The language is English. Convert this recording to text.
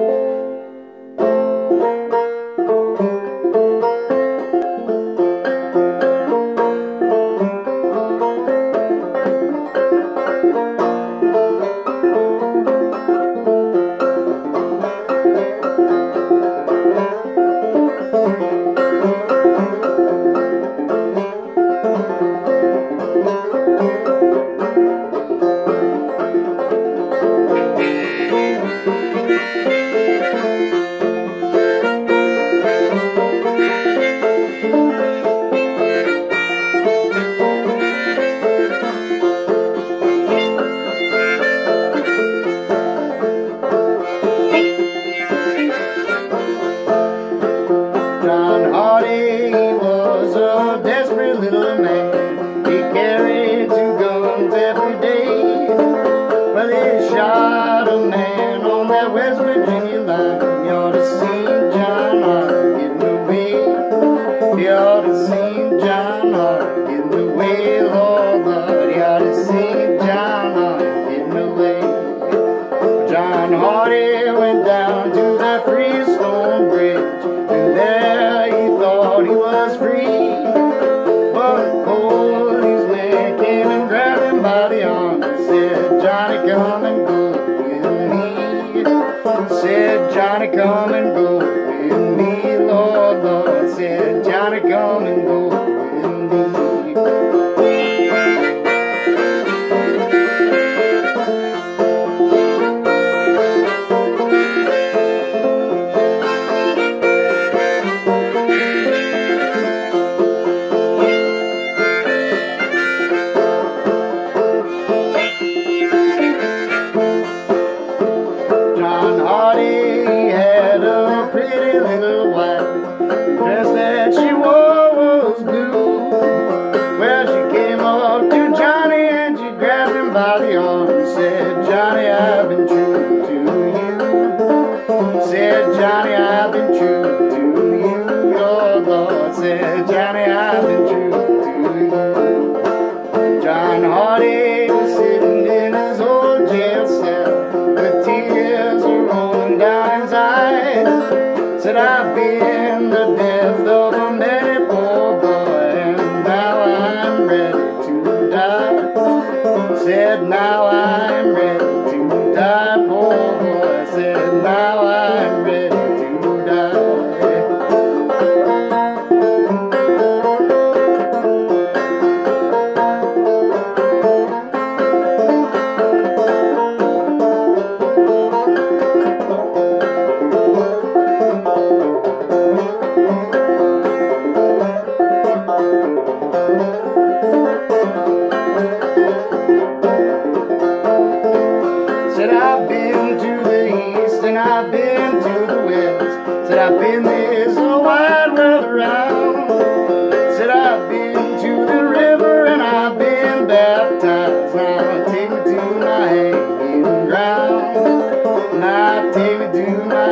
Shot a man on that West Virginia line. You ought to see John Hart getting away. You ought to see John Hart getting away, Lord, Lord. You ought to see John Hart getting away. John Hardy went down to that Freestone Bridge, and there he thought he was free. But the policeman came and grabbed him by the arm and said, Johnny, come and go with me. Said, Johnny, come and go with me, Lord, Lord. Said, Johnny, come and go with me. Pretty little wife, the dress that she wore was blue. Well, she came up to Johnny and she grabbed him by the arm and said, Johnny, I've been true to you. Said, Johnny, I've been true to you. Your Lord said, Johnny, I've been true to you. John Hardy was sitting in his old jail cell with tears rolling down his eyes. Said, I've been the death of a many poor boy, and now I'm ready to die. Said, now I'm ready to die, poor boy. Said, now I'm ready to die. Said, I've been to the east and I've been to the west. Said, I've been this wide world around. Said, I've been to the river and I've been baptized. Now take me to my hanging ground. Now take me to my